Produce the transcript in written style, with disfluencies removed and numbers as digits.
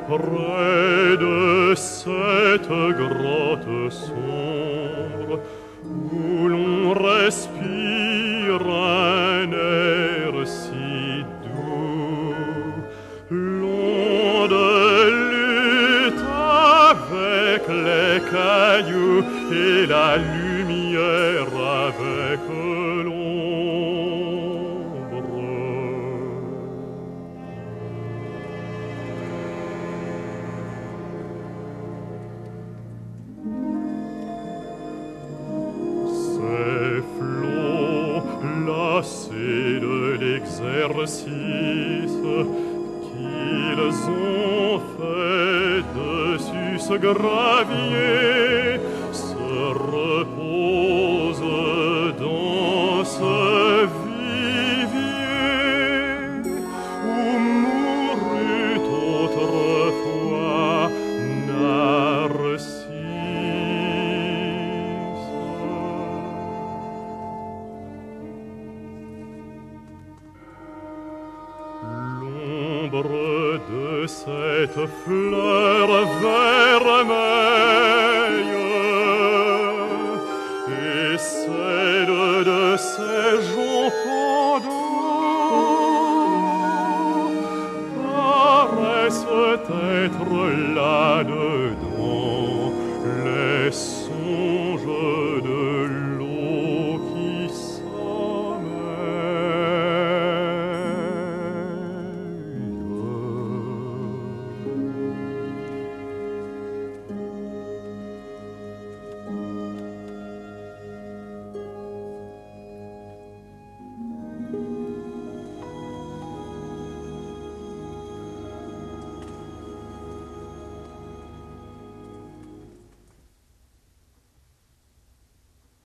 Près de cette grotte sombre où l'on respire un air si doux, l'onde lutte avec les cailloux et la lumière avec l'ombre. Ces flots lassés de l'exercice qu'ils ont fait dessus ce gravier se reposent dans ce vivier où mourut autrefois Narcisse. L'ombre de cette fleur vermeille et celle de ces joncs pendants paraissent être là-dedans les